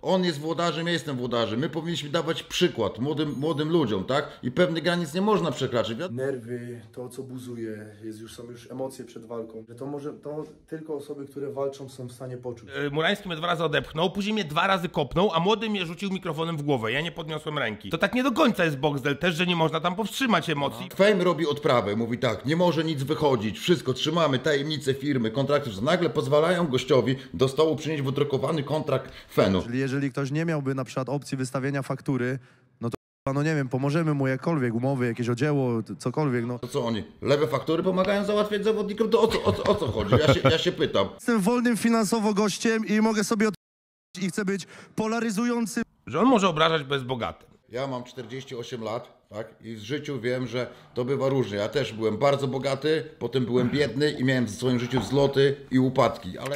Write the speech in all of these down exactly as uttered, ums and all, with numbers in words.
On jest włodarzem, ja jestem włodarzem. My powinniśmy dawać przykład młodym, młodym ludziom, tak? I pewnych granic nie można przekraczać. Nerwy, to co buzuje, jest już, są już emocje przed walką. Że to może, to tylko osoby, które walczą, są w stanie poczuć. Murański mnie dwa razy odepchnął, później mnie dwa razy kopnął, a młody mnie rzucił mikrofonem w głowę. Ja nie podniosłem ręki. To tak nie do końca jest Boxdel też, że nie można tam powstrzymać emocji. Fame robi odprawę, mówi tak, nie może nic wychodzić, wszystko trzymamy, tajemnice firmy, kontrakty, że nagle pozwalają gościowi do stołu przynieść wydrukowany kontrakt Fenu. Czyli jeżeli ktoś nie miałby na przykład opcji wystawienia faktury, no to no nie wiem, pomożemy mu jakkolwiek, umowy, jakieś odzieło, cokolwiek, no. To co oni, lewe faktury pomagają załatwiać zawodnikom? To o co, o, co- o co chodzi? Ja się, ja się pytam. Jestem wolnym finansowo gościem i mogę sobie od... i chcę być polaryzujący. Że on może obrażać, bo jest bogaty. Ja mam czterdzieści osiem lat, tak? I w życiu wiem, że to bywa różnie. Ja też byłem bardzo bogaty, potem byłem biedny i miałem w swoim życiu wzloty i upadki, ale...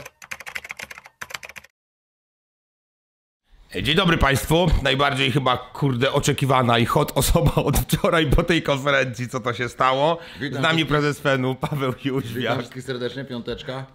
Dzień dobry Państwu. Najbardziej chyba, kurde, oczekiwana i hot osoba od wczoraj po tej konferencji, co to się stało. Witam Z nami wszystkich. prezes Fenu, Paweł Witam Jóźwiak. wszystkich serdecznie, piąteczka.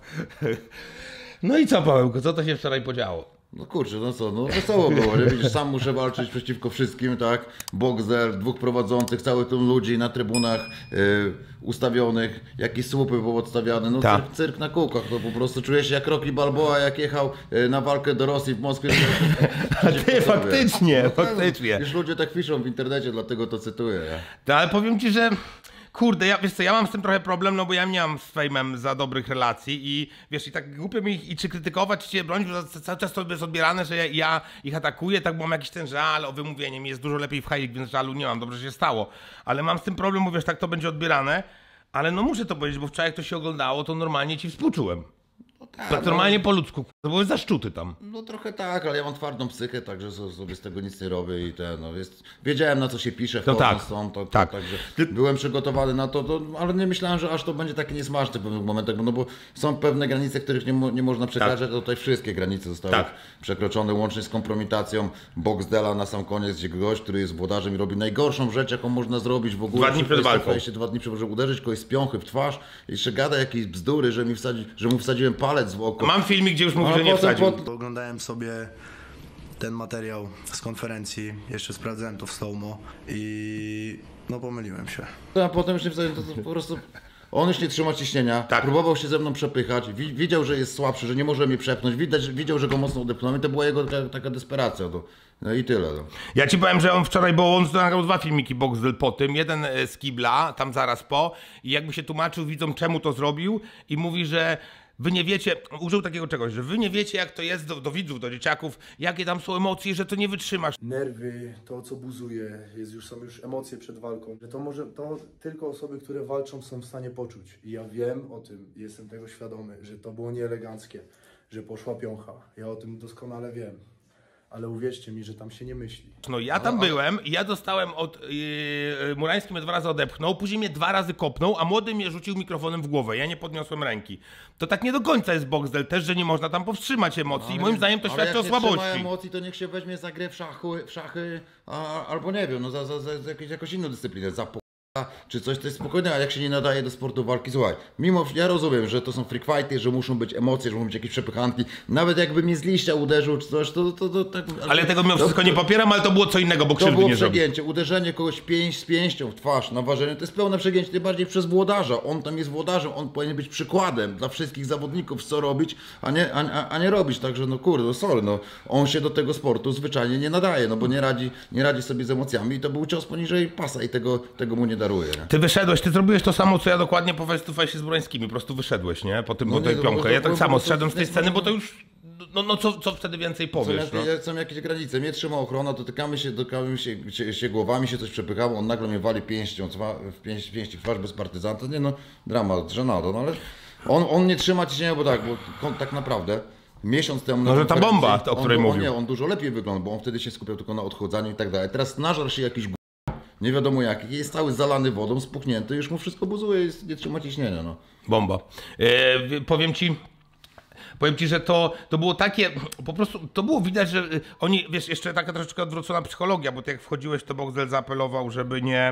No i co, Pawełku, co to się wczoraj podziało? No kurczę, no co, no wesoło było, nie? Widzisz, sam muszę walczyć przeciwko wszystkim, tak? Boxer, dwóch prowadzących, cały tłum ludzi na trybunach yy, ustawionych, jakieś słupy były odstawiane, no Tak. cyrk, cyrk na kółkach, to po prostu czuję się jak Rocky Balboa, jak jechał yy, na walkę do Rosji w Moskwie. A ty, faktycznie, No tak, faktycznie. Już ludzie tak piszą w internecie, dlatego to cytuję. Nie? No, ale powiem ci, że kurde, ja, wiesz co, ja mam z tym trochę problem, no bo ja nie mam z Fejmem za dobrych relacji i wiesz, i tak głupio mi ich i czy krytykować, czy je bronić, bo za- cały czas to jest odbierane, że ja, ja ich atakuję, tak bo mam jakiś ten żal o wymówienie, mi jest dużo lepiej w hajlik, więc żalu nie mam, dobrze się stało, ale mam z tym problem, bo wiesz, tak to będzie odbierane, ale no muszę to powiedzieć, bo wczoraj jak to się oglądało, to normalnie ci współczułem. No tak, Tak normalnie po ludzku, to były zaszczuty tam. No trochę tak, ale ja mam twardą psychę, także so- sobie z tego nic nie robię i ten, no jest, wiedziałem na co się pisze, No wchodząc tak, stąd, to, to, tak. także byłem przygotowany na to, to, ale nie myślałem, że aż to będzie takie niesmaczne w pewnych momentach, bo, no bo są pewne granice, których nie, mo, nie można przekraczać, a tutaj wszystkie granice zostały Tak. przekroczone, łącznie z kompromitacją Boxdela na sam koniec, gdzie gość, który jest włodarzem i robi najgorszą rzecz, jaką można zrobić w ogóle. Dwa dni przy przed face to walką. face, dwa dni przed, żeby uderzyć kogoś z piąchy w twarz, jeszcze gada jakieś bzdury, że, mi wsadzi, że mu wsadziłem palec w oko. Mam filmik, gdzie już mówi, A że nie potem wsadził. pod- Oglądałem sobie ten materiał z konferencji, jeszcze sprawdzałem to w slow-mo i no pomyliłem się. A potem już nie wsadziłem, to, to po prostu... On już nie trzyma ciśnienia, Tak. próbował się ze mną przepychać, wi widział, że jest słabszy, że nie może mnie przepchnąć, widać, widział, że go mocno odepchnąłem i to była jego taka, taka desperacja. No, no i tyle. No. Ja ci powiem, że on wczoraj, bo on nagrał dwa filmiki Boxdel po tym, jeden e, z kibla, tam zaraz po, i jakby się tłumaczył widzom, czemu to zrobił i mówi, że wy nie wiecie, użył takiego czegoś, że wy nie wiecie, jak to jest do, do widzów, do dzieciaków, jakie tam są emocje, że to nie wytrzymasz. Nerwy, to co buzuje, jest już, są już emocje przed walką. Że to może, to tylko osoby, które walczą, są w stanie poczuć. I ja wiem o tym, jestem tego świadomy, że to było nieeleganckie, że poszła piącha. Ja o tym doskonale wiem. Ale uwierzcie mi, że tam się nie myśli. No ja tam byłem i ja dostałem od, yy, Murański mnie dwa razy odepchnął, później mnie dwa razy kopnął, a młody mnie rzucił mikrofonem w głowę, ja nie podniosłem ręki. To tak nie do końca jest Boxdel też, że nie można tam powstrzymać emocji i moim zdaniem to ale świadczy o jak nie trzyma słabości. emocji, to niech się weźmie za grę w szachy, w szachy a, albo nie wiem, no za, za, za, za jakąś, jakąś inną dyscyplinę, za po... czy coś, to jest spokojne, a jak się nie nadaje do sportu walki, słuchaj, mimo, ja rozumiem, że to są freak fighty, że muszą być emocje, że muszą być jakieś przepychanki, nawet jakby mnie z liścia uderzył czy coś, to, to, to tak... Ale tego mimo wszystko nie popieram, ale to było co innego, bo To krzywdy było nie zrobił. przegięcie, uderzenie kogoś pięść z pięścią w twarz na ważeniu, to jest pełne przegięcie, tym bardziej przez włodarza, on tam jest włodarzem, on powinien być przykładem dla wszystkich zawodników, co robić, a nie, a, a nie robić, także no kurde, no sorry, no, on się do tego sportu zwyczajnie nie nadaje, no bo nie radzi, nie radzi sobie z emocjami i to był cios poniżej pasa i tego, tego mu nie daruje. Nie? Ty wyszedłeś, ty zrobiłeś to samo, co ja dokładnie po face to face z Murańskimi, po prostu wyszedłeś, nie? Po tym, No po nie, tej no bo piąkę. to Ja tak było samo po prostu zszedłem z tej nie- sceny, bo to już, no, no co, co wtedy więcej Są, powiesz, no. jakieś, są jakieś granice, mnie trzyma ochrona, dotykamy się, dotykamy się, się, się głowami, się coś przepychało, on nagle mnie wali pięścią, cwa- w pięści, pięści w twarz bez partyzanta, nie no, dramat, żenado, no ale on, on nie trzyma ciśnienia, bo tak, bo on, tak naprawdę miesiąc temu... Może na ta konferencji bomba, o której on, mówił. On, nie, on dużo lepiej wygląda, bo on wtedy się skupiał tylko na odchudzaniu i tak dalej. Teraz nażar się jakiś g... nie wiadomo jaki, jest cały zalany wodą, spuchnięty, już mu wszystko buzuje, jest, nie trzyma ciśnienia, no. Bomba. E, powiem ci, powiem ci, że to, to było takie, po prostu, to było widać, że oni, wiesz, jeszcze taka troszeczkę odwrócona psychologia, bo ty jak wchodziłeś, to Boxdel zaapelował, żeby nie,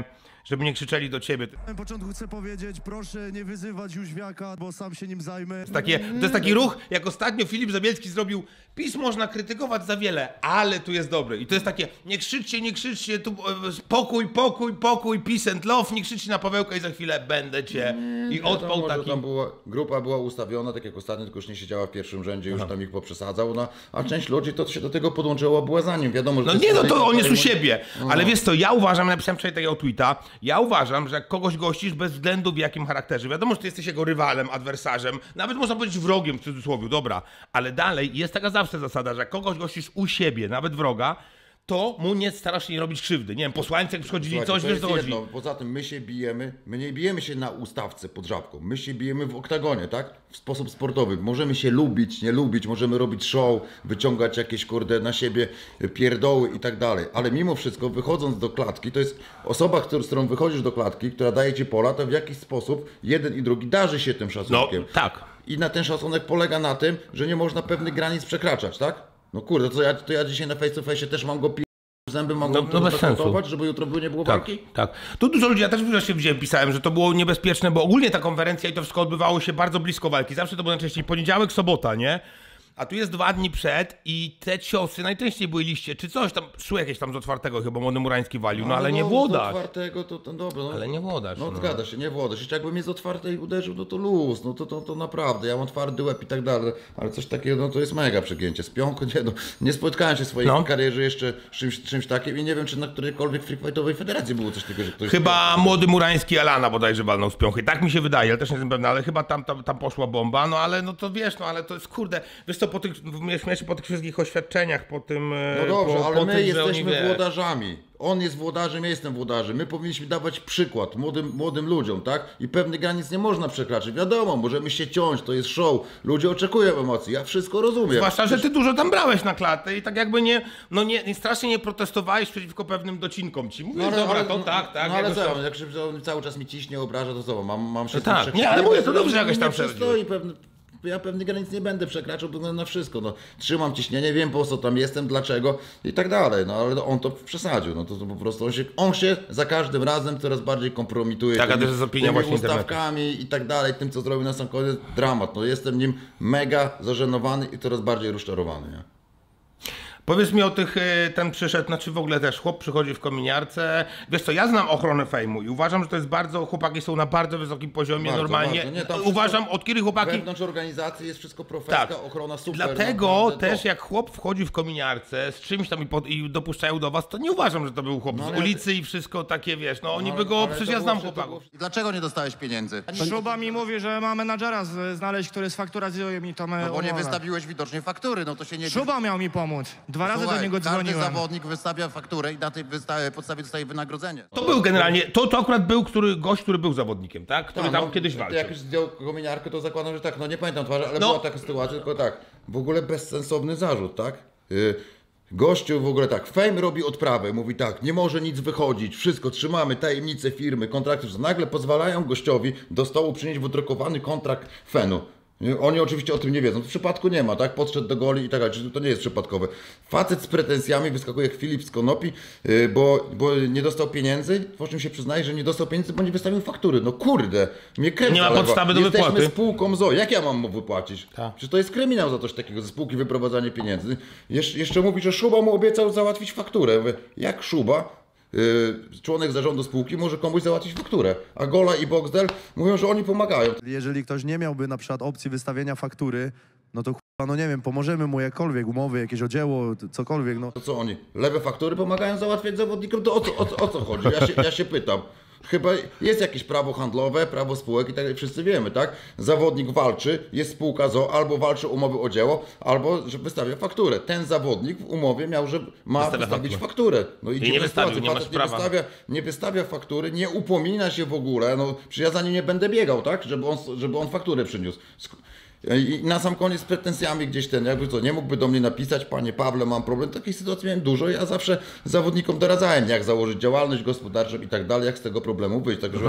żeby nie krzyczeli do ciebie. Na początku chcę powiedzieć, proszę nie wyzywać Jóźwiaka, bo sam się nim zajmę. Takie, to jest taki ruch, jak ostatnio Filip Zabielski zrobił, PiS można krytykować za wiele, ale tu jest dobry. I to jest takie, nie krzyczcie, nie krzyczcie, tu e, spokój, pokój, pokój, peace and love, nie krzyczcie na Pawełka i za chwilę będę cię. I odpał Wiadomo, że taki... tam była, grupa była ustawiona, tak jak ostatnio, tylko już nie siedziała w pierwszym rzędzie, już tam ich poprzesadzał, no, a część ludzi to się do tego podłączyła, była za nim, wiadomo, że No to nie, jest no to on jest u no. siebie, ale wiesz co, ja uważam, napisałem wczoraj takiego tweeta, ja uważam, że jak kogoś gościsz bez względu w jakim charakterze, wiadomo, że ty jesteś jego rywalem, adwersarzem, nawet można powiedzieć wrogiem w cudzysłowie, dobra, ale dalej jest taka zawsze zasada, że jak kogoś gościsz u siebie, nawet wroga, to mu nie starasz się nie robić krzywdy. Nie wiem, posłańcy jak przychodzili Słuchajcie, coś, to wiesz jest co chodzi. jedno. Poza tym my się bijemy, my nie bijemy się na ustawce pod żabką, my się bijemy w oktagonie, tak? W sposób sportowy. Możemy się lubić, nie lubić, możemy robić show, wyciągać jakieś kurde na siebie pierdoły i tak dalej. Ale mimo wszystko wychodząc do klatki, to jest osoba, z którą wychodzisz do klatki, która daje ci pola, to w jakiś sposób jeden i drugi darzy się tym No, szacunkiem. tak. I na ten szacunek polega na tym, że nie można pewnych granic przekraczać, tak? No kurde, to ja, to ja dzisiaj na face to face też mam go pi... zęby mam No, go no bez sensu. zakontować, żeby jutro by nie było Tak, walki? tak. Tu dużo ludzi, ja też właśnie widziałem, pisałem, że to było niebezpieczne, bo ogólnie ta konferencja i to wszystko odbywało się bardzo blisko walki. Zawsze to było najczęściej poniedziałek, sobota, nie? A tu jest dwa dni przed i te ciosy najczęściej były liście, czy coś tam, szły jakieś tam z otwartego, chyba Młody Murański walił, no ale nie no, włodarz. Z otwartego to, to dobra. No, Ale nie włodarz. No, No. zgadza się, nie włodarz. Jeszcze jakby mnie z otwartej uderzył, no to luz, no to, to, to naprawdę, ja mam twardy łeb i tak dalej, ale coś takiego, no to jest mega przegięcie. Z pionką, nie no, nie spotkałem się w swojej No. karierze jeszcze z czymś, czymś takim i nie wiem, czy na którejkolwiek freakfightowej federacji było coś takiego, że ktoś... Chyba Młody Murański Alana bodajże walnął z piąchy. Tak mi się wydaje, ale też nie jestem pewny, ale chyba tam, tam, tam poszła bomba, no ale no to wiesz, no ale to jest kurde, wiesz co, po tych, śmiesznie po tych wszystkich oświadczeniach, po tym... No dobrze, po, ale po my tym, że jesteśmy oni, wiesz, włodarzami. On jest włodarzem, ja jestem włodarzem. My powinniśmy dawać przykład młodym, młodym ludziom, tak? I pewnych granic nie można przekraczać. Wiadomo, możemy się ciąć, to jest show. Ludzie oczekują emocji, ja wszystko rozumiem. Zwłaszcza, że ty dużo tam brałeś na klatę i tak jakby nie, no nie, nie strasznie nie protestowałeś przeciwko pewnym docinkom ci. Mówisz, dobra, to no, tak, tak. No ale jakoś tam- co, jak się on cały czas mi ciśnie, obraża, to co, mam, mam się No z tym tak, przekonać? nie, ale mówię, to dobrze, nie, jakoś tam nie przystoi pewne, ja pewnych granic nie będę przekraczał, wygląda na wszystko, no. Trzymam ciśnienie, wiem po co tam jestem, dlaczego i tak dalej, no ale on to przesadził, no to, to po prostu on się, on się za każdym razem coraz bardziej kompromituje Tak, a tymi, to jest opinia tymi właśnie internetu. ustawkami i tak dalej, tym co zrobił na sam koniec, dramat, no jestem nim mega zażenowany i coraz bardziej rozczarowany, nie? Powiedz mi o tych, y, ten przyszedł, znaczy w ogóle też chłop przychodzi w kominiarce. Wiesz co, ja znam ochronę fejmu i uważam, że to jest bardzo, chłopaki są na bardzo wysokim poziomie, Bardzo, normalnie. bardzo. Nie, tam uważam, wszystko- od kiedy chłopaki... Wewnątrz organizacji jest wszystko profeska, Tak. ochrona super. Dlatego naprawdę też top. jak chłop wchodzi w kominiarce z czymś tam i, pod, i dopuszczają do was, to nie uważam, że to był chłop No, z ale- ulicy i wszystko takie, wiesz, no oni Ale- by go, ale przecież to ja było znam wszystko- chłopaków. to było- Dlaczego nie dostałeś pieniędzy? Szuba mi mówi, że ma menadżera z- znaleźć, który sfakturazuje mi tą No bo nie umowę. wystawiłeś widocznie faktury, no to się nie... Szuba miał mi pomóc. Dwa razy Słuchaj, do niego każdy dzwoniłem. zawodnik wystawia fakturę i na tej wysta- podstawie dostaje wynagrodzenie. To był generalnie, to, to akurat był który, gość, który był zawodnikiem, tak? Który Tak, tam no, kiedyś to walczył. Jak już zdjął kominiarkę, to zakładam, że tak, no nie pamiętam twarzy, ale No. była taka sytuacja, tylko tak, w ogóle bezsensowny zarzut, tak? Yy, gościu w ogóle tak, Fame robi odprawę, mówi tak, nie może nic wychodzić, wszystko trzymamy, tajemnice firmy, kontrakty, że nagle pozwalają gościowi do stołu przynieść wydrukowany kontrakt Fenu. Nie? Oni oczywiście o tym nie wiedzą, w przypadku nie ma, tak? Podszedł do goli i tak dalej, czyli to nie jest przypadkowe. Facet z pretensjami wyskakuje jak Filip z konopi, yy, bo, bo nie dostał pieniędzy, po czym się przyznaje, że nie dostał pieniędzy, bo nie wystawił faktury. No kurde, mnie krew Nie ma zalewa. podstawy do Jesteśmy wypłaty. spółką Z O. Jak ja mam mu wypłacić? Tak. Przecież to jest kryminał za coś takiego, ze spółki wyprowadzanie pieniędzy. Jesz jeszcze mówi, że Szuba mu obiecał załatwić fakturę. Ja mówię, jak Szuba, yy, członek zarządu spółki, może komuś załatwić fakturę? A Gola i Boxdel mówią, że oni pomagają. Jeżeli ktoś nie miałby na przykład opcji wystawienia faktury, no to chyba, no nie wiem, pomożemy mu jakkolwiek, umowy, jakieś odzieło, t- cokolwiek, no. To co oni? Lewe faktury pomagają załatwiać zawodnikom? To o co, o, co- o co chodzi? Ja się, ja się pytam. Chyba jest jakieś prawo handlowe, prawo spółek i tak wszyscy wiemy, tak? Zawodnik walczy, jest spółka Z O, albo walczy umowy o dzieło, albo że wystawia fakturę. Ten zawodnik w umowie miał, że ma Wystawia wystawić fakturę. fakturę. No i, nie dziwna wystawił, sytuacja. nie masz Facet nie prawa. wystawia, nie wystawia faktury, nie upomina się w ogóle, no przecież ja za nim nie będę biegał, tak? Żeby on, żeby on fakturę przyniósł. Sk- I na sam koniec z pretensjami gdzieś ten, jakby co, nie mógłby do mnie napisać, panie Pawle, mam problem. Takich sytuacji miałem dużo. Ja zawsze zawodnikom doradzałem, jak założyć działalność gospodarczą i tak dalej, jak z tego problemu wyjść. Także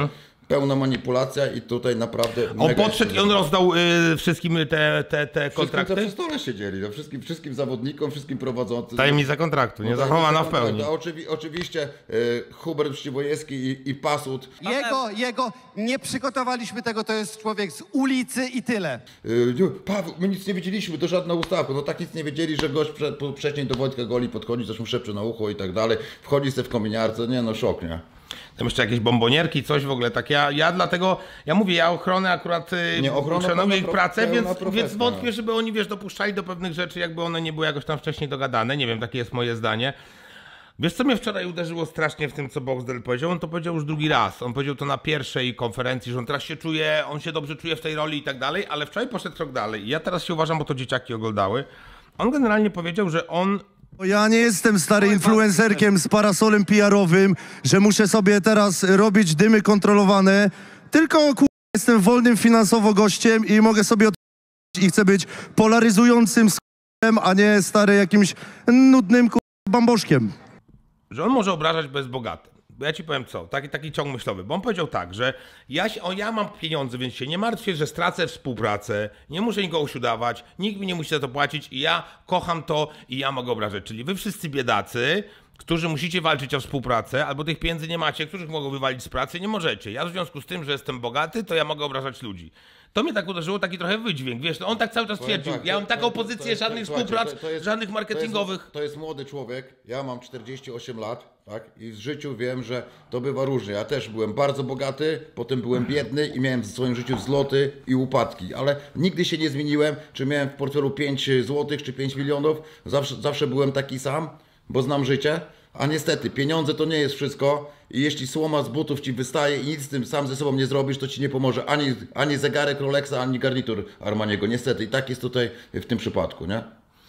pełna manipulacja i tutaj naprawdę... On mega podszedł i on rozdał y, wszystkim te, te, te kontrakty? Wszystkim to przy stole siedzieli, no, wszystkim, wszystkim zawodnikom, wszystkim prowadzącym. Tajemnica kontraktu, nie No, zachowana w tajemnica pełni. kontraktu. A oczywi oczywiście y, Hubert Przybojewski i, i Pasut. Jego, jego, nie przygotowaliśmy tego, to jest człowiek z ulicy i tyle. Y, nie, Paweł, my nic nie wiedzieliśmy, to żadna ustawka. No tak nic nie wiedzieli, że gość prze, po, wcześniej do Wojtka Goli podchodzi, coś mu szepcze na ucho i tak dalej. Wchodzi sobie w kominiarce, nie no szok, nie? Tam jeszcze jakieś bombonierki, coś w ogóle tak. Ja, ja dlatego, ja mówię, ja ochronę akurat Nie, ochrona szanuję pełna ich pro- pracę, pełna więc, profesja, więc wątpię, no. żeby oni, wiesz, dopuszczali do pewnych rzeczy, jakby one nie były jakoś tam wcześniej dogadane. Nie wiem, takie jest moje zdanie. Wiesz, co mnie wczoraj uderzyło strasznie w tym, co Boxdel powiedział? On to powiedział już drugi raz. On powiedział to na pierwszej konferencji, że on teraz się czuje, on się dobrze czuje w tej roli i tak dalej, ale wczoraj poszedł krok dalej. I ja teraz się uważam, bo to dzieciaki oglądały. On generalnie powiedział, że on... Ja nie jestem stary influencerkiem z parasolem P R-owym, że muszę sobie teraz robić dymy kontrolowane, tylko ku... jestem wolnym finansowo gościem i mogę sobie od... i chcę być polaryzującym s***em, a nie stary jakimś nudnym ku... bamboszkiem. że on może obrażać bez bogatym. Bo ja ci powiem co, taki, taki ciąg myślowy, bo on powiedział tak, że ja, się, o, ja mam pieniądze, więc się nie martwię, że stracę współpracę, nie muszę nikogo udawać, nikt mi nie musi za to płacić i ja kocham to i ja mogę obrażać. Czyli wy wszyscy biedacy, którzy musicie walczyć o współpracę, albo tych pieniędzy nie macie, których mogą wywalić z pracy, nie możecie. Ja w związku z tym, że jestem bogaty, to ja mogę obrażać ludzi. To mnie tak uderzyło, taki trochę wydźwięk, wiesz, no on tak cały czas twierdził, tak, ja to- mam taką to- to- pozycję, to jest- żadnych słuchajcie, współprac, to- to jest- żadnych To marketingowych. jest, to jest młody człowiek, ja mam czterdzieści osiem lat, tak? I w życiu wiem, że to bywa różnie. Ja też byłem bardzo bogaty, potem byłem biedny i miałem w swoim życiu wzloty i upadki, ale nigdy się nie zmieniłem, czy miałem w portfelu pięć złotych, czy pięć milionów, zawsze, zawsze byłem taki sam, bo znam życie. A niestety, pieniądze to nie jest wszystko i jeśli słoma z butów ci wystaje i nic z tym sam ze sobą nie zrobisz, to ci nie pomoże ani, ani zegarek Rolexa, ani garnitur Armaniego. Niestety i tak jest tutaj w tym przypadku, nie?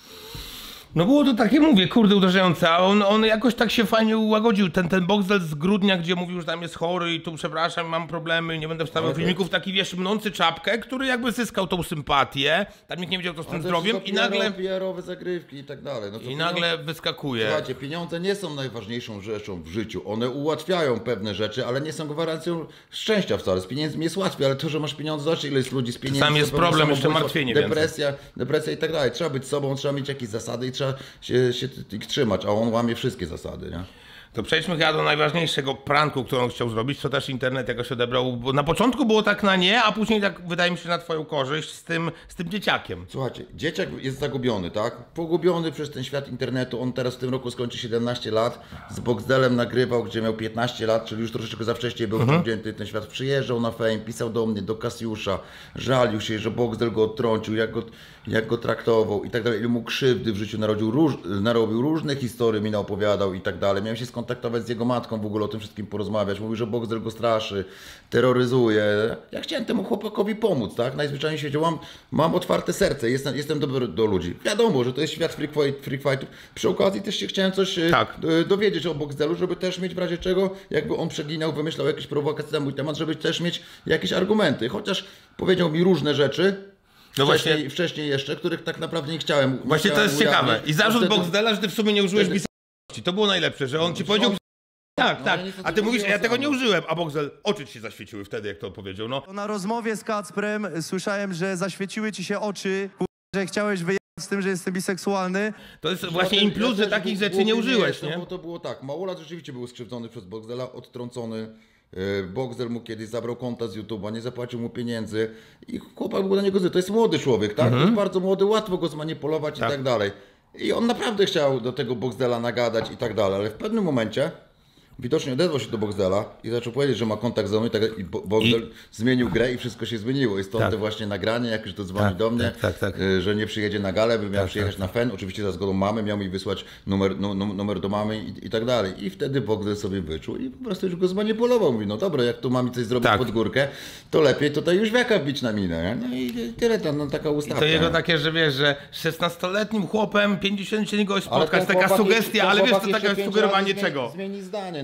No było to takie, mówię, kurde, uderzające, a on, on jakoś tak się fajnie ułagodził. Ten, ten Boxdel z grudnia, gdzie mówił, że tam jest chory i tu przepraszam, mam problemy, nie będę wstawiał Ale to- filmików, taki wiesz, mnący czapkę, który jakby zyskał tą sympatię, tam nikt nie wiedział, co z tym Ale to zdrowiem wszystko i nagle, P R-owe zagrywki i tak dalej. No to i pieniądze- nagle wyskakuje. Słuchajcie, pieniądze nie są najważniejszą rzeczą w życiu. One ułatwiają pewne rzeczy, ale nie są gwarancją szczęścia wcale. Z pieniędzmi jest łatwiej, ale to, że masz pieniądze, zobacz ile jest ludzi z pieniędzmi. Czasami jest to pewnie problem, jeszcze samobójstwo, martwienie więcej. Depresja, depresja i tak dalej. Trzeba być sobą, trzeba mieć jakieś zasady i trzeba się, się ich trzymać, a on łamie wszystkie zasady, nie? To przejdźmy chyba do najważniejszego pranku, którą chciał zrobić, co też internet jakoś odebrał, bo na początku było tak na nie, a później tak wydaje mi się na twoją korzyść z tym, z tym dzieciakiem. Słuchajcie, dzieciak jest zagubiony, tak? Pogubiony przez ten świat internetu. On teraz w tym roku skończy siedemnaście lat. Z Boxdelem nagrywał, gdzie miał piętnaście lat, czyli już troszeczkę za wcześnie był Mhm. wciągnięty w ten świat. Przyjeżdżał na fame, pisał do mnie, do Kasiusza, żalił się, że Boxdel go odtrącił, jak go, jak go traktował i tak dalej. Ile mu krzywdy w życiu narodził, róż, narobił, różne historie mi naopowiadał i tak dalej. Miałem się skontaktować z jego matką, w ogóle o tym wszystkim porozmawiać. Mówił, że Boxdel go straszy, terroryzuje. Ja chciałem temu chłopakowi pomóc, tak? Najzwyczajniej w świecie mam, mam otwarte serce, jestem, jestem dobry do ludzi. Wiadomo, że to jest świat freak, fight, freak fightów. Przy okazji też się chciałem coś e, Tak. e, dowiedzieć o Boxdelu, żeby też mieć w razie czego, jakby on przeginał, wymyślał jakieś prowokacje na mój temat, żeby też mieć jakieś argumenty. Chociaż powiedział mi różne rzeczy, No wcześniej, właśnie- wcześniej jeszcze, których tak naprawdę nie chciałem. nie Właśnie to chciałem jest ujawnić. ciekawe. I zarzut Wtedy- Boxdela, że ty w sumie nie użyłeś wtedy- bliskości. To było najlepsze, że on ci No, powiedział... on- Tak, No, tak. ale niestety A ty mówisz, chodziło ja tego samo. nie użyłem, a Boxdel, oczy ci się zaświeciły wtedy, jak to powiedział. No, Na rozmowie z Kacprem słyszałem, że zaświeciły ci się oczy, ku- że chciałeś wyjechać z tym, że jestem biseksualny. to jest Ja właśnie też- implus, ja że też takich głupi rzeczy nie użyłeś, jestem, nie? Bo to było tak, małolat rzeczywiście był skrzywdzony przez Boxdela, odtrącony. Yy, Boxdel mu kiedyś zabrał konta z YouTube'a, nie zapłacił mu pieniędzy i chłopak był na niego zły. To jest młody człowiek, tak? To jest bardzo młody, łatwo go zmanipulować Tak. i tak dalej. I on naprawdę chciał do tego Boxdela nagadać i tak dalej, ale w pewnym momencie widocznie odezwał się do Boxdela i zaczął powiedzieć, że ma kontakt ze mną i tak dalej. I Bo- Boxdel I- zmienił grę i wszystko się zmieniło. I stąd Tak. te właśnie nagranie, jak już to dzwoni Tak, do mnie, tak, tak, tak. y, że nie przyjedzie na galę, by miał Tak, przyjechać tak, na fen, oczywiście za zgodą mamy, miał mi wysłać numer, nu, nu, numer do mamy i, i tak dalej. I wtedy Boxdel sobie wyczuł i po prostu już go zmanipulował. Mówi, no dobra, jak tu mamy coś zrobić Tak. pod górkę, to lepiej tutaj już wiaka wbić na minę. Nie? No i tyle, to, no, taka I ustawka. to jego nie? takie, że wiesz, że szesnastoletnim chłopem pięćdziesięcioletnim goś Ale spotkać, ten taka chłopak sugestia, ten ale wiesz, chłopak to jeszcze takie pięć sugerowanie razy zmieni- czego? Zmieni zdanie.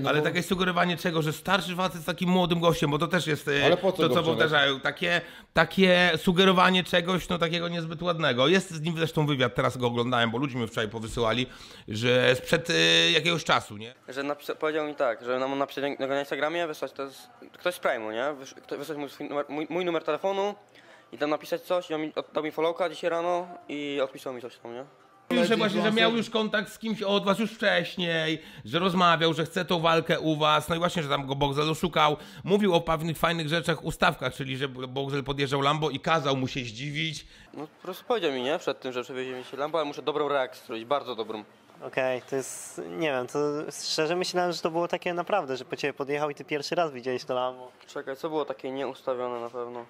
no Ale bo... takie sugerowanie czego, że starszy facet z takim młodym gościem, bo to też jest e, Ale po co to, go co wciągać? powtarzają. Takie, takie sugerowanie czegoś, no takiego niezbyt ładnego. Jest z nim zresztą wywiad, teraz go oglądałem, bo ludzie mi wczoraj powysyłali, że sprzed e, jakiegoś czasu, nie? Że napisa- powiedział mi tak, że nam napisać na Instagramie, wysłać to jest ktoś z Prime'u, nie? Wys- kto- wysłać mój, swój numer, mój, mój numer telefonu i tam napisać coś, i on mi, dał mi followka dzisiaj rano i odpisał mi coś tam, nie? Mówił, że właśnie, że miał już kontakt z kimś od was już wcześniej, że rozmawiał, że chce tą walkę u was, no i właśnie, że tam go Boxel oszukał. Mówił o pewnych fajnych rzeczach, ustawkach, czyli że Boxel podjeżdżał Lambo i kazał mu się zdziwić. No po prostu powiedział mi, nie? Przed tym, że przewiezie mi się Lambo, ale muszę dobrą reakcję zrobić, bardzo dobrą. Okej, to jest, nie wiem, to szczerze myślałem, że to było takie naprawdę, że po ciebie podjechał i ty pierwszy raz widziałeś to Lambo. Czekaj, co było takie nieustawione na pewno?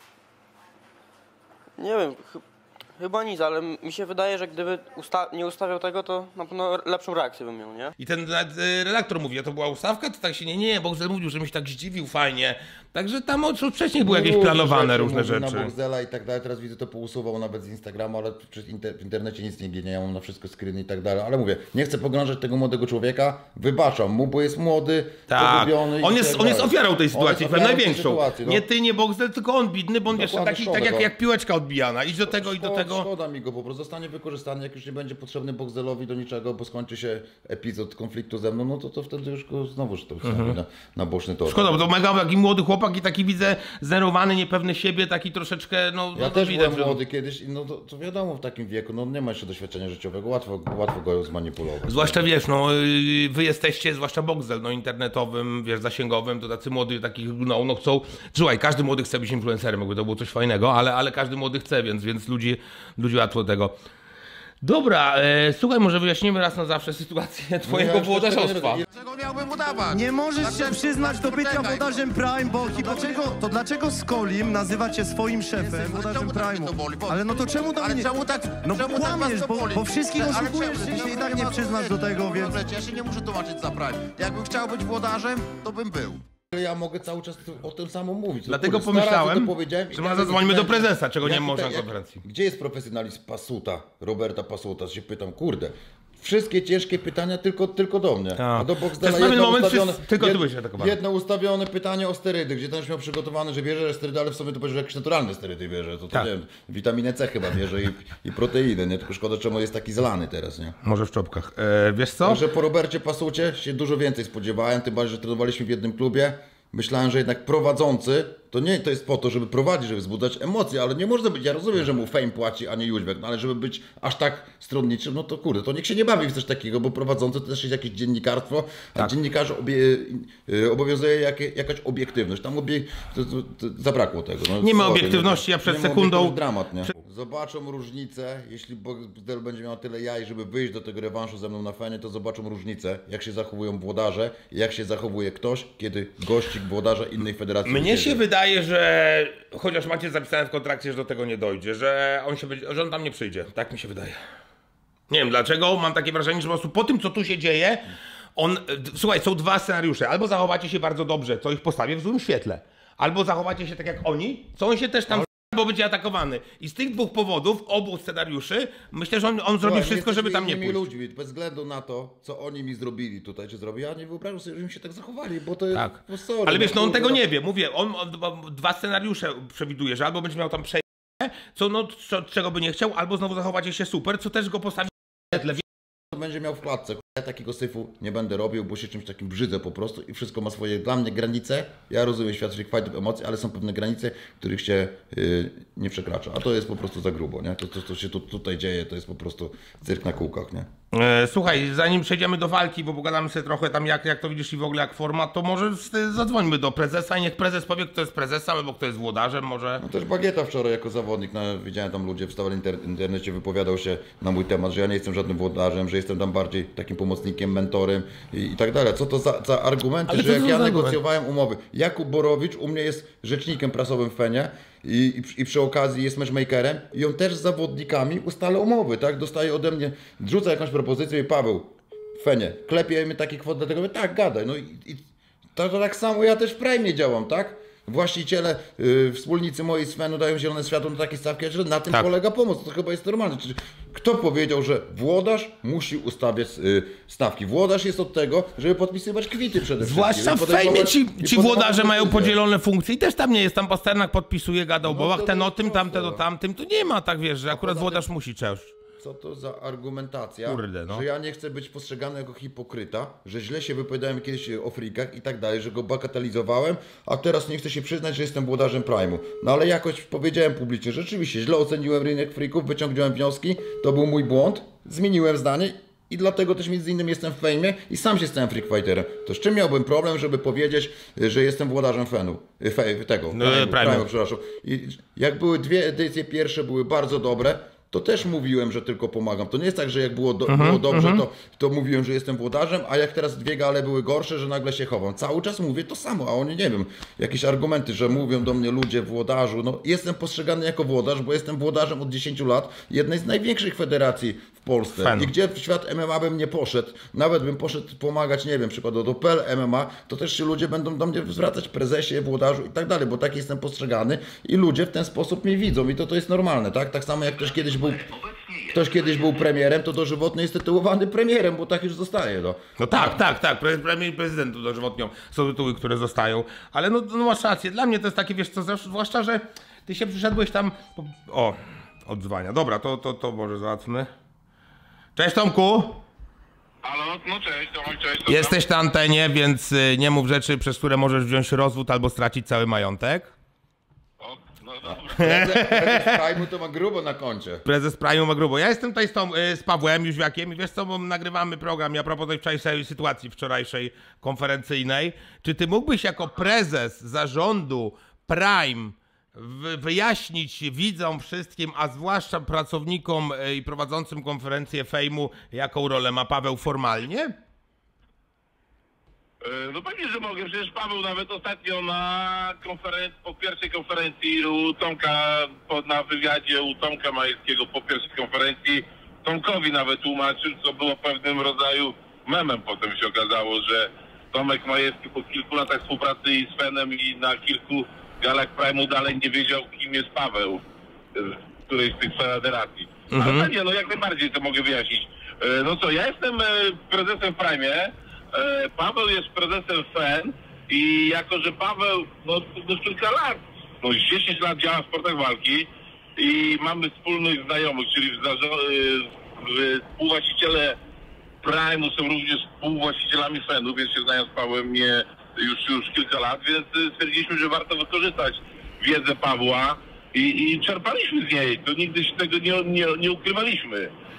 Nie wiem, chy- chyba nic, ale mi się wydaje, że gdyby usta- nie ustawiał tego, to na pewno lepszą reakcję bym miał, nie? I ten nawet, e, redaktor mówi, a to była ustawka? To tak się nie, nie, Boxel mówił, że mi się tak zdziwił fajnie. Także tam od wcześniej były jakieś planowane różne mówił rzeczy. Na Boxdela i tak dalej, teraz widzę to pousuwał nawet z Instagrama, ale przez inter w internecie nic nie ginie, ja mam na wszystko screeny i tak dalej, ale mówię, nie chcę pogrążać tego młodego człowieka, wybaczam mu, bo jest młody, Tak, pogubiony i on tak jest, on jest dalej. ofiarą tej On sytuacji, jest pewnie ofiarą tej największą. sytuacji, no. Nie ty, nie Boxel, tylko on bidny, bo on wiesz, Dokładnie, taki, szkoda tak jak, go. jak piłeczka odbijana. Idź do tego, idź do Szkoda- tego, i do szkoda tego. Szkoda mi go, po prostu zostanie wykorzystany, jak już nie będzie potrzebny Boxdelowi do niczego, bo skończy się epizod konfliktu ze mną, no to, to wtedy już go znowuż to mhm. na, na boczny tor. Szkoda, bo to mega taki młody chłopak i taki widzę zerowany, niepewny siebie, taki troszeczkę, no, Ja no też widać, byłem że- młody kiedyś i no to, to wiadomo, w takim wieku, no nie ma jeszcze doświadczenia życiowego, łatwo, łatwo go zmanipulować. Zwłaszcza wiesz, no yy, wy jesteście, zwłaszcza Boxel, no internetowym, wiesz, zasięgowym, to tacy młody takich, no, no chcą, słuchaj, każdy młody chce być influencerem, jakby to było coś fajnego, ale, ale każdy młody chce, więc, więc ludzi, ludzi łatwo tego. Dobra, e, słuchaj, może wyjaśnimy raz na zawsze sytuację twojego ja już włodarzostwa. też Czego miałbym udawać? Nie możesz Tak, się tak, przyznać do bycia poczekaj. włodarzem Prime, bo to dlaczego, to dlaczego Skolim nazywa cię swoim szefem, włodarzem czemu tak mnie to Prime'u? boli? Bo- Ale no to czemu do Ale mnie... czemu tak, No czemu tak was kłamiesz, to bo, boli? bo wszystkich Ale oszukujesz, czemu? ty się i No tak nie ma przyznasz do tego, więc... Dobra, ja się nie muszę tłumaczyć za Prime. Jakbym chciał być włodarzem, to bym był. Ja mogę cały czas o tym samym mówić. No Dlatego kurde, sto razy pomyślałem, to powiedziałem i że może nagle zadzwońmy do pytałem, prezesa, czego nie jak można tutaj- na konferencji. Gdzie jest profesjonalizm Pasuta, Roberta Pasuta? Się pytam, kurde. Wszystkie ciężkie pytania tylko, tylko do mnie. Tak. A do Boxdela Przez pewien jedno moment ustawione, wszyscy- tylko ty byłeś atakowany. jedno ustawione pytanie o sterydy, gdzie ten już miał przygotowane, że bierze sterydy, ale w sumie to powiedział, że jakieś naturalne sterydy bierze. To, to Tak. nie wiem, witaminę C chyba bierze i, i proteiny, nie? Tylko szkoda, czemu jest taki zlany teraz, nie? Może w czopkach. E, wiesz co? Także po Robercie Pasucie się dużo więcej spodziewałem, tym bardziej, że trenowaliśmy w jednym klubie. Myślałem, że jednak prowadzący, to nie to jest po to, żeby prowadzić, żeby wzbudzać emocje, ale nie można być, ja rozumiem, że mu fame płaci, a nie Jóźwek, no ale żeby być aż tak stronniczym, no to kurde, to niech się nie bawi w coś takiego, bo prowadzący to też jest jakieś dziennikarstwo, a Tak. dziennikarzy obie, y, obowiązuje jakie, jakaś obiektywność, tam obie, to, to, to zabrakło tego. No, Nie ma sorry, obiektywności, a przed nie ma sekundą- obiektywności, dramat, nie? Zobaczą różnicę, jeśli Boxdel będzie miał tyle jaj, żeby wyjść do tego rewanszu ze mną na fenie, to zobaczą różnicę, jak się zachowują włodarze i jak się zachowuje ktoś, kiedy gości włodarza innej federacji. Mnie wyjedzie. się wydaje, że chociaż macie zapisane w kontrakcie, że do tego nie dojdzie, że on, się będzie, że on tam nie przyjdzie. Tak mi się wydaje. Nie wiem dlaczego, mam takie wrażenie, że po prostu po tym, co tu się dzieje, on... d- Słuchaj, są dwa scenariusze. Albo zachowacie się bardzo dobrze, co ich postawię w złym świetle. Albo zachowacie się tak jak oni, co on się też tam... Bo będzie atakowany. I z tych dwóch powodów, obu scenariuszy, myślę, że on, on zrobi Słuchaj, wszystko, my żeby tam nie jesteśmy pójść. innymi ludźmi, bez względu na to, co oni mi zrobili tutaj, czy zrobili, ja nie wyobrażam sobie, że mi się tak zachowali, bo to jest... Tak. No sorry, Ale wiesz, no on kurde, tego nie wie. Mówię, on, on dwa- dwa scenariusze przewiduje, że albo będzie miał tam przejście, co no, co, czego by nie chciał, albo znowu zachowacie się super, co też go postawi w świetle. to będzie miał w klatce. Ja takiego syfu nie będę robił, bo się czymś takim brzydzę po prostu i wszystko ma swoje dla mnie granice. Ja rozumiem świat freak fightów, emocji, ale są pewne granice, których się yy, nie przekracza. A to jest po prostu za grubo, nie? To, to, to się tu, tutaj dzieje, to jest po prostu cyrk na kółkach, nie? E, słuchaj, zanim przejdziemy do walki, bo pogadamy sobie trochę tam jak, jak to widzisz i w ogóle jak format, to może z- zadzwońmy do prezesa i niech prezes powie, kto jest prezesem albo kto jest włodarzem, może... No też Bagieta wczoraj jako zawodnik, no, widziałem tam ludzie wstawali w inter- internecie, wypowiadał się na mój temat, że ja nie jestem żadnym włodarzem, że jestem tam bardziej takim pomocnikiem, mentorem i, i tak dalej. Co to za, za argumenty, Ale że co jak to ja za argument? negocjowałem umowy. Jakub Borowicz u mnie jest rzecznikiem prasowym w Fenie i, i, przy- i przy okazji jest matchmakerem i on też z zawodnikami ustala umowy, tak? Dostaje ode mnie, rzuca jakąś propozycję i Paweł, Fenie, klepie mi takie kwoty, dlatego mówię, tak, gadaj. No i, i tak, tak samo ja też w Prime działam, tak? właściciele, yy, wspólnicy moi z Fenu dają zielone światło na takie stawki, że na tym Tak. polega pomoc. To chyba jest normalne. Czyli kto powiedział, że włodarz musi ustawiać yy, stawki? Włodarz jest od tego, żeby podpisywać kwity przede wszystkim. Zwłaszcza i w fejmie podejmować- ci, i ci podejmować włodarze mają decyzje. podzielone funkcje i też tam nie jest, tam Pasternak podpisuje, gada o No bołach, to ten to o jest tym, proste. tamten o tamtym, to nie ma tak, wiesz, że akurat poza włodarz musi czegoś. Co to za argumentacja, Kurde, no. że ja nie chcę być postrzegany jako hipokryta, że źle się wypowiadałem kiedyś o frikach i tak dalej, że go bagatelizowałem, a teraz nie chcę się przyznać, że jestem włodarzem Prime'u. No ale jakoś powiedziałem publicznie, że rzeczywiście źle oceniłem rynek frików, wyciągnąłem wnioski, to był mój błąd, zmieniłem zdanie i dlatego też między innymi jestem w fejmie i sam się stałem freak fighterem. To z czym miałbym problem, żeby powiedzieć, że jestem włodarzem Fenu, fe, tego, No, Prime'u, Prime'u. Prime'u, przepraszam. I jak były dwie edycje pierwsze, były bardzo dobre, to też mówiłem, że tylko pomagam. To nie jest tak, że jak było, do, było dobrze, to, to mówiłem, że jestem włodarzem, a jak teraz dwie gale były gorsze, że nagle się chowam. Cały czas mówię to samo, a oni nie wiem, jakieś argumenty, że mówią do mnie ludzie włodarzu. No jestem postrzegany jako włodarz, bo jestem włodarzem od dziesięciu lat jednej z największych federacji w Polsce. Fan. I gdzie w świat M M A bym nie poszedł, nawet bym poszedł pomagać, nie wiem, przykładowo do P L M M A, to też się ludzie będą do mnie zwracać, prezesie, włodarzu i tak dalej, bo tak jestem postrzegany i ludzie w ten sposób mnie widzą i to to jest normalne, tak? Tak samo jak ktoś kiedyś był, ktoś kiedyś był premierem, to dożywotnie jest tytułowany premierem, bo tak już zostaje, no. No tak, tak, tak. Pre- Premier prezydentów dożywotnią są tytuły, które zostają. Ale no, no masz rację. Dla mnie to jest takie, wiesz co, zwłaszcza, że ty się przyszedłeś tam... Po... O, odzwania. Dobra, to, to, to może załatwmy. Cześć Tomku. Halo, no cześć, Tomek, cześć. co Jesteś na antenie, więc y, nie mów rzeczy, przez które możesz wziąć rozwód albo stracić cały majątek. tam? O, no dobra. Prezes Prime'u to ma grubo na koncie. Prezes Prime'u ma grubo. Ja jestem tutaj z, tą, y, z Pawłem Jóźwiakiem i wiesz co, bo nagrywamy program i a propos tej wczorajszej sytuacji wczorajszej konferencyjnej. Czy ty mógłbyś jako prezes zarządu Prime wy- wyjaśnić widzom wszystkim, a zwłaszcza pracownikom y, i prowadzącym konferencję Fejmu, jaką rolę ma Paweł formalnie? E, No pewnie, że mogę, przecież Paweł nawet ostatnio na konferencji, po pierwszej konferencji u Tomka, po, na wywiadzie u Tomka Majewskiego po pierwszej konferencji, Tomkowi nawet tłumaczył, co było pewnym rodzaju memem potem się okazało, że Tomek Majewski po kilku latach współpracy i z Fenem i na kilku galach Prime'u dalej nie wiedział, kim jest Paweł w którejś z tych federacji. Mhm. Ale pewnie, no jak najbardziej to mogę wyjaśnić. E, No co, ja jestem e, prezesem w Prime'ie, e, Paweł jest prezesem Fen i jako, że Paweł no, no kilka lat, no dziesięć lat działa w sportach walki i mamy wspólnych znajomych, czyli w zarzo- e, współwłaściciele Prime'u są również współwłaścicielami Fenu, więc się znają z Pawłem nie, już, już kilka lat, więc e, stwierdziliśmy, że warto wykorzystać wiedzę Pawła i, i czerpaliśmy z niej, to nigdy się tego nie, nie, nie ukrywaliśmy.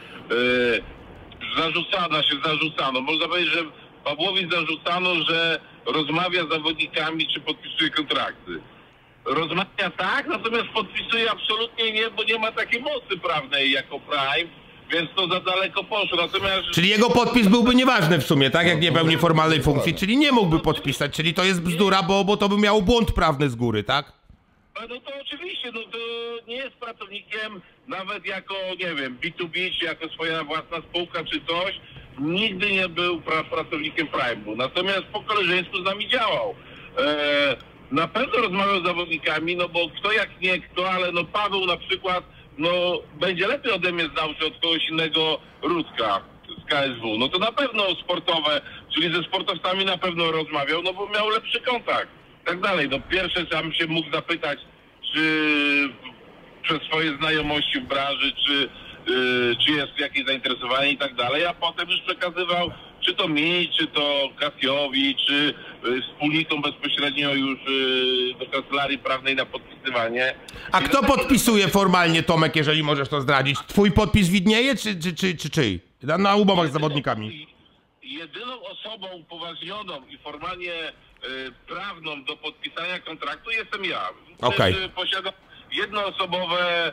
Yy, zarzucano się, zarzucano. Można powiedzieć, że Pawłowi zarzucano, że rozmawia z zawodnikami, czy podpisuje kontrakty. Rozmawia tak, natomiast podpisuje absolutnie nie, bo nie ma takiej mocy prawnej jako Prime, więc to za daleko poszło. Natomiast... Czyli jego podpis byłby nieważny w sumie, tak? Jak nie pełni formalnej funkcji, czyli nie mógłby podpisać, czyli to jest bzdura, bo, bo to by miał błąd prawny z góry, tak? No to oczywiście, no to nie jest pracownikiem nawet jako, nie wiem, B dwa B, czy jako swoja własna spółka, czy coś. Nigdy nie był pra pracownikiem Prime'u. Natomiast po koleżeństwu z nami działał. E, na pewno rozmawiał z zawodnikami, no bo kto jak nie kto, ale no Paweł na przykład, no będzie lepiej ode mnie znał się od kogoś innego Ruska z K S W. No to na pewno sportowe, czyli ze sportowcami na pewno rozmawiał, no bo miał lepszy kontakt. Tak dalej. No pierwsze sam się mógł zapytać, czy przez swoje znajomości w branży, czy, yy, czy jest jakieś zainteresowanie i tak dalej, a potem już przekazywał, czy to mi, czy to Kasiowi, czy yy, wspólnikom bezpośrednio już yy, do kancelarii prawnej na podpisywanie. A kto podpisuje formalnie, Tomek, jeżeli możesz to zdradzić? Twój podpis widnieje, czy, czy, czy, czy czyj? Na, na umowach z zawodnikami. Jedyną osobą upoważnioną i formalnie y, prawną do podpisania kontraktu jestem ja. Okej. Okay. Posiadam jednoosobowe,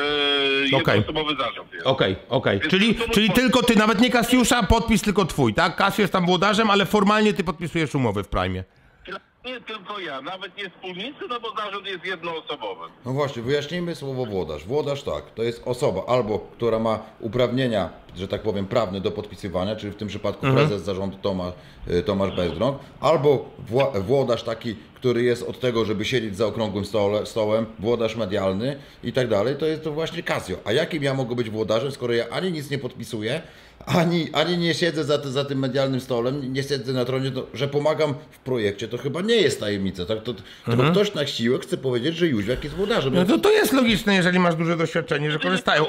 y, Okej. jednoosobowy zarząd. jest. Okej, okej. Więc Czyli, to mój czyli podpis. tylko ty, nawet nie Kasiusza, podpis tylko twój, tak? Kasio jest tam włodarzem, ale formalnie ty podpisujesz umowy w Prime. Nie tylko ja, nawet nie wspólnicy, no bo zarząd jest jednoosobowy. No właśnie, wyjaśnijmy słowo włodarz. Włodarz tak, to jest osoba albo, która ma uprawnienia, że tak powiem, prawne do podpisywania, czyli w tym przypadku Mhm. prezes zarządu Tomasz, Tomasz Bezdrąg, albo wła- włodarz taki, który jest od tego, żeby siedzieć za okrągłym stole, stołem, włodarz medialny i tak dalej, to jest to właśnie Casio. A jakim ja mogę być włodarzem, skoro ja ani nic nie podpisuję, ani, ani nie siedzę za, za tym medialnym stolem, nie siedzę na tronie, to, że pomagam w projekcie, to chyba nie jest tajemnica, tak? To, to Mhm. ktoś na siłę chce powiedzieć, że Jóźwiak jest włodarzem. No to, to jest logiczne, jeżeli masz duże doświadczenie, że korzystają.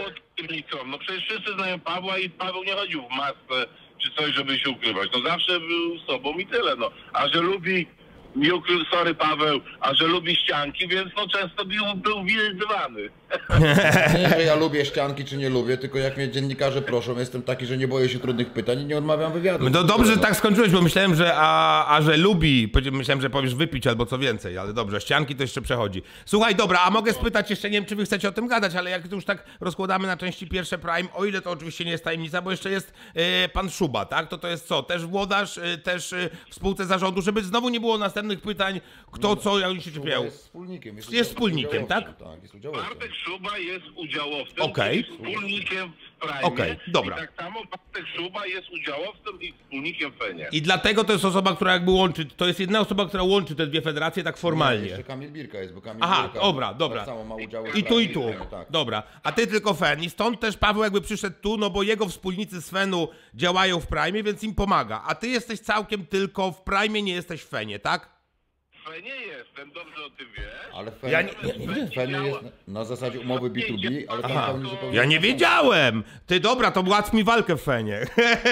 No przecież wszyscy znają Pawła i Paweł nie chodził w masce czy coś, żeby się ukrywać. No zawsze był sobą i tyle, no. A że lubi, nie ukrył, sorry Paweł, a że lubi ścianki, więc no często był, był widywany. Nie, że ja lubię ścianki, czy nie lubię, tylko jak mnie dziennikarze proszą, jestem taki, że nie boję się trudnych pytań i nie odmawiam wywiadu. No dobrze, że tak skończyłeś, bo myślałem, że a, a że lubi, myślałem, że powiesz wypić albo co więcej, ale dobrze, ścianki to jeszcze przechodzi. Słuchaj, dobra, a mogę spytać jeszcze, nie wiem, czy wy chcecie o tym gadać, ale jak to już tak rozkładamy na części pierwsze Prime, o ile to oczywiście nie jest tajemnica, bo jeszcze jest e, pan Szuba, tak? To to jest co? Też włodarz, e, też e, w spółce zarządu, żeby znowu nie było następnych pytań, kto co, jak on się czepiał. Jest wspólnikiem. Jest, Jest wspólnikiem, tak? Tak, jest udziałowcem. Bartek Szuba jest udziałowcem Okej. i wspólnikiem w Prime. Okej, dobra. I tak samo Bartek Szuba jest udziałowcem i wspólnikiem w Fenie. I dlatego to jest osoba, która jakby łączy, to jest jedna osoba, która łączy te dwie federacje tak Nie, formalnie. jeszcze Kamil Birka jest, bo Kamil Aha, Birka dobra, dobra. tak samo ma udział w I tu, i tu. Prime, tak. Dobra. A ty tylko Fen. I stąd też Paweł jakby przyszedł tu, no bo jego wspólnicy z Fenu działają w Prime, więc im pomaga. A ty jesteś całkiem tylko w Prime, nie jesteś w Fenie, tak? W Fenie jestem, dobrze o tym wiesz. Ale Fen, Ja nie- nie- nie, Fen jest na, na zasadzie umowy B dwa B, ale tam Aha. pełni zupełnie... Ja nie wiedziałem! Ty dobra, to ułatw mi walkę w Fenie.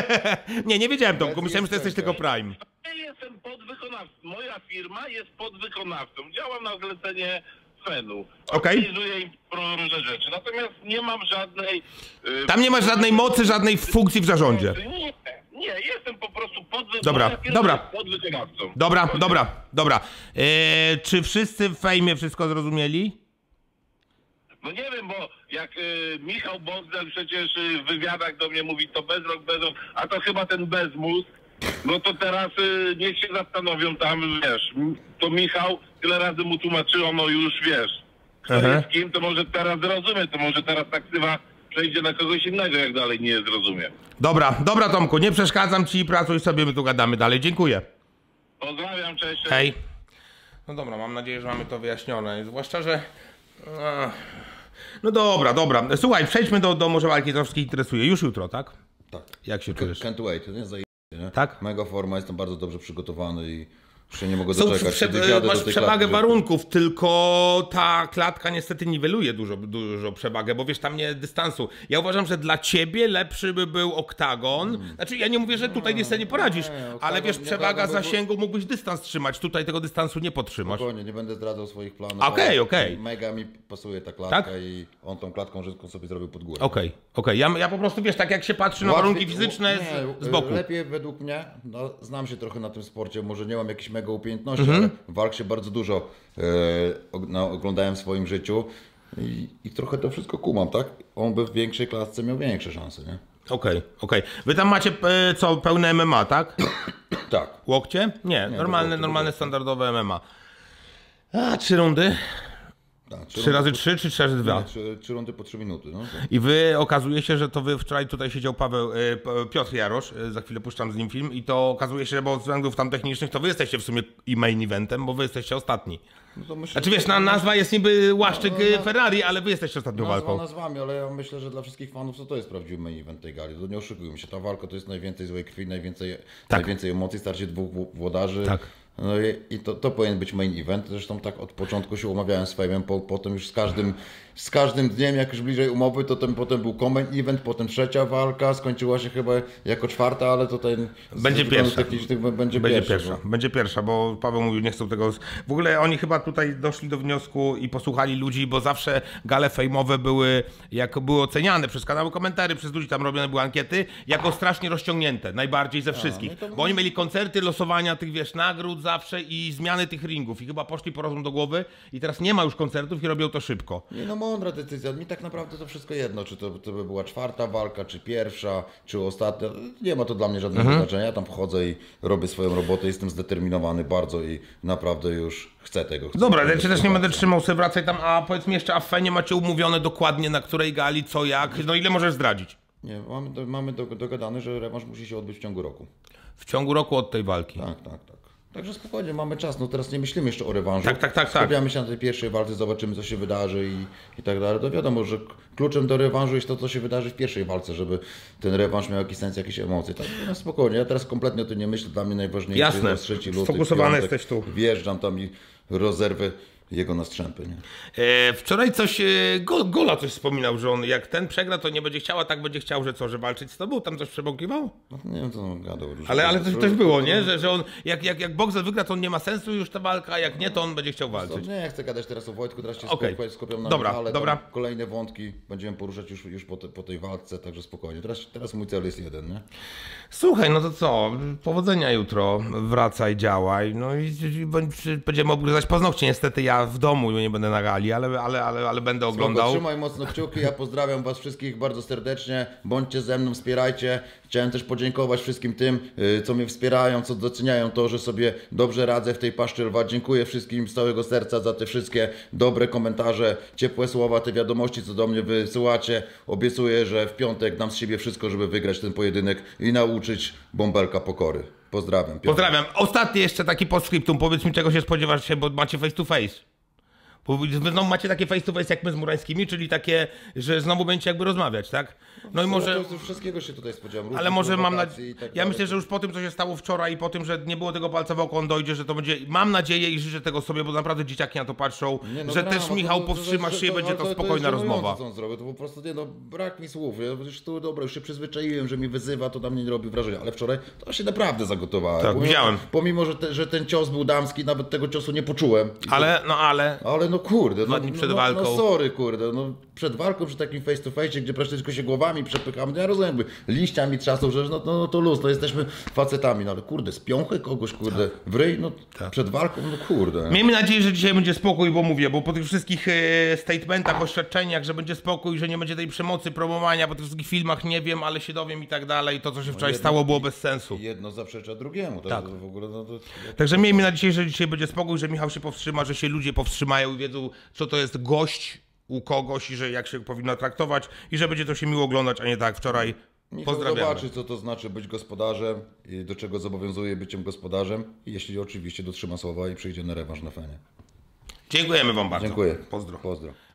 nie, nie wiedziałem, Tomku. Myślałem, że ty jesteś tylko Prime. Ja jestem podwykonawcą. Moja firma jest podwykonawcą. Działam na zlecenie Fenu. Okej. Organizuję im różne rzeczy. Natomiast nie mam żadnej... Yy, Tam nie masz żadnej mocy, żadnej funkcji w zarządzie. Nie, nie, jestem po prostu podwy... Dobra, moja firma dobra. jest podwykonawcą. Dobra, dobra, dobra. Eee, czy wszyscy w fejmie wszystko zrozumieli? No nie wiem, bo jak y, Michał Bozdel przecież y, w wywiadach do mnie mówi to bezrok, bezrok, a to chyba ten bezmózg, no to teraz y, niech się zastanowią tam, wiesz, m- to Michał tyle razy mu tłumaczyło, no już wiesz, kto Aha. jest kim, to może teraz zrozumie, to może teraz ta ksywa przejdzie na kogoś innego, jak dalej nie zrozumie. Dobra, dobra Tomku, nie przeszkadzam ci, pracuj sobie, my tu gadamy dalej. Dziękuję. Pozdrawiam, cześć. Hej. No dobra, mam nadzieję, że mamy to wyjaśnione. Zwłaszcza, że... Ach. No dobra, dobra. Słuchaj, przejdźmy do, do może walki, to wszystkich interesuje. Już jutro, tak? Tak. Jak się czujesz? Can't wait, nie? Zajebiście, nie? Tak? Mega forma, jestem bardzo dobrze przygotowany i już się nie mogę Są doczekać. prze, kiedy wjadę masz do tej przewagę klatki, że- warunków, tylko ta klatka niestety niweluje dużo, dużo przewagę, bo wiesz, tam nie dystansu. Ja uważam, że dla ciebie lepszy by był oktagon. Hmm. Znaczy, ja nie mówię, że tutaj nie sobie nie poradzisz, ale wiesz, nie, przewaga oktagon by- zasięgu, mógłbyś dystans trzymać. Tutaj tego dystansu nie podtrzymasz. Spokojnie, nie będę zdradzał swoich planów. Okej, ale okej. Mega mi pasuje ta klatka Tak? i on tą klatką rzydką sobie zrobił pod górę. Okej, okej. Ja, ja po prostu, wiesz, tak jak się patrzy na warunki Łatwiej- fizyczne nie, z, z boku. Lepiej według mnie, no, znam się trochę na tym sporcie, może nie mam jakichś mega umiejętności, Mhm. ale walk się bardzo dużo e, og- no, oglądałem w swoim życiu i, i trochę to wszystko kumam, tak? On by w większej klatce miał większe szanse, nie? Okej, okej. Wy tam macie e, co, pełne M M A, tak? Tak. Łokcie? Nie, Nie, normalne, łokcie, normalne, łokcie. standardowe M M A. A, trzy rundy? Tak, Trzy razy trzy, czy trzy razy dwa? Nie, trzy, trzy rundy po trzy minuty, no. I wy, okazuje się, że to wy, wczoraj tutaj siedział Paweł, e, P- Piotr Jarosz, e, za chwilę puszczam z nim film i to okazuje się, że bo ze względów tam technicznych to wy jesteście w sumie i main eventem, bo wy jesteście ostatni. No to myślę, Znaczy że- wiesz, na, nazwa jest niby Łaszczyk No, no, e, Ferrari, ale wy jesteście ostatnią Nazwa walką. nazwami, ale ja myślę, że dla wszystkich fanów to, to jest prawdziwy main event tej gali. To nie oszukujmy się, ta walka to jest najwięcej złej krwi, najwięcej, Tak. najwięcej emocji, starcie dwóch wł- włodarzy. Tak. No i, i to, to powinien być main event. Zresztą tak od początku się umawiałem z Fejmem, po, potem już z każdym, z każdym dniem, jak już bliżej umowy, to ten, potem był main event, potem trzecia walka, skończyła się chyba jako czwarta, ale to ten z Będzie względów pierwsza. technicznych b- będzie, Będzie pierwsza. pierwsza, będzie pierwsza, bo Paweł mówił, nie chcą tego... z- W ogóle oni chyba tutaj doszli do wniosku i posłuchali ludzi, bo zawsze gale fejmowe były, jak były oceniane przez kanały komentarzy, przez ludzi, tam robione były ankiety, jako strasznie rozciągnięte, najbardziej ze wszystkich. no to- Bo oni mieli koncerty, losowania tych, wiesz, nagród zawsze i zmiany tych ringów i chyba poszli po rozum do głowy i teraz nie ma już koncertów i robią to szybko. Nie, no mądra decyzja. Mi tak naprawdę to wszystko jedno, czy to, to by była czwarta walka, czy pierwsza, czy ostatnia. Nie ma to dla mnie żadnego Mhm. znaczenia. Ja tam wchodzę i robię swoją robotę, jestem zdeterminowany bardzo i naprawdę już chcę tego. Chcę Dobra, tego ja cię też nie zobaczyć. będę trzymał, sobie wracaj tam, a powiedz mi jeszcze, a w Fenie macie umówione dokładnie na której gali, co, jak, no ile możesz zdradzić? Nie, mamy, do, mamy do, dogadane, że rewanż musi się odbyć w ciągu roku. W ciągu roku od tej walki. Tak, tak, tak. Także spokojnie, mamy czas. No teraz nie myślimy jeszcze o rewanżu. Tak, tak, tak, tak. Skupiamy się na tej pierwszej walce, zobaczymy co się wydarzy i, i tak dalej. To wiadomo, że kluczem do rewanżu jest to, co się wydarzy w pierwszej walce, żeby ten rewanż miał jakiś sens, jakieś emocje. Tak, no spokojnie, ja teraz kompletnie o tym nie myślę. Dla mnie najważniejsze Jasne. jest trzeci luty. Sfokusowany piątek. jesteś tu. Wjeżdżam tam i rozerwę jego na strzępy. Nie? E, wczoraj coś, e, Go, Gola coś wspominał, że on jak ten przegra, to nie będzie chciał, a tak będzie chciał, że co, że walczyć z tobą? Tam coś przebąkiwał? No, nie wiem, co on gadał. Ale, ale coś, coś było, nie? Że, że on, jak, jak, jak Boxer wygra, to on nie ma sensu już ta walka, a jak nie, to on będzie chciał walczyć. Nie, ja chcę gadać teraz o Wojtku, teraz się Okej. skupiam, skupiam na Dobra, Michale, dobra. tam kolejne wątki będziemy poruszać już, już po, te, po tej walce, także spokojnie. Teraz, teraz mój cel jest jeden, nie? Słuchaj, no to co? Powodzenia jutro, wracaj, działaj, no i, i bądź- będziemy obgryzać paznokcie. Niestety ja w domu nie będę na gali, ale, ale, ale, ale będę oglądał. Spoko, trzymaj mocno kciuki, ja pozdrawiam was wszystkich bardzo serdecznie, bądźcie ze mną, wspierajcie. Chciałem też podziękować wszystkim tym, y, co mnie wspierają, co doceniają to, że sobie dobrze radzę w tej paszczy lwa. Dziękuję wszystkim z całego serca za te wszystkie dobre komentarze, ciepłe słowa, te wiadomości, co do mnie wysyłacie. Obiecuję, że w piątek dam z siebie wszystko, żeby wygrać ten pojedynek i nauczyć Bąbelka pokory. Pozdrawiam. Piotr. Pozdrawiam. Ostatni jeszcze taki postscriptum, powiedz mi czego się spodziewasz się, bo macie face to face. Bo wy znowu macie takie face to face jak my z Murańskimi, czyli takie, że znowu będziecie jakby rozmawiać, tak? No i może... To wszystkiego się tutaj spodziewam. Ale może mam nadzieję, prowokacji i tak ja dalej. myślę, że już po tym, co się stało wczoraj i po tym, że nie było tego palca w oko, on dojdzie, że to będzie, mam nadzieję i życzę tego sobie, bo naprawdę dzieciaki na to patrzą, Nie, no że drama, też to- Michał to- to- powstrzyma to- się i będzie to ale spokojna jest żenujące, rozmowa. co on zrobił. To po prostu nie, no, brak mi słów. Ja już tu dobra, już się przyzwyczaiłem, że mi wyzywa, to na mnie nie robi wrażenia, ale wczoraj to się naprawdę zagotowałem. Tak, pomimo, widziałem. Pomimo, że, te, że ten cios był damski, nawet tego ciosu nie poczułem. I Ale, no ale... to, ale no kurde, Dwa no, dni przed no, walką. no sorry kurde, no przed walką, przy takim face to face, gdzie praktycznie tylko się głowami przepychamy, no ja rozumiem, jakby liściami trzasnął, że no, no, no to luz, no jesteśmy facetami, no ale kurde, z piąchy kogoś, kurde, w ryj, no przed walką, no kurde. Miejmy nadzieję, że dzisiaj będzie spokój, bo mówię, bo po tych wszystkich e, statementach, oświadczeniach, że będzie spokój, że nie będzie tej przemocy, promowania, po tych wszystkich filmach nie wiem, ale się dowiem i tak dalej, to co się wczoraj jedno- stało było bez sensu. Jedno zaprzecza drugiemu, tak? Tak. W ogóle, no to... Także miejmy nadzieję, że dzisiaj będzie spokój, że Michał się powstrzyma, że się ludzie powstrzymają i wiedzą, co to jest gość u kogoś i że jak się powinno traktować i że będzie to się miło oglądać, a nie tak wczoraj. Michał Pozdrawiamy. zobaczy, co to znaczy być gospodarzem i do czego zobowiązuje byciem gospodarzem, i jeśli oczywiście dotrzyma słowa i przyjdzie na rewanż na Fenie. Dziękujemy wam bardzo. Dziękuję. Pozdro. Pozdro.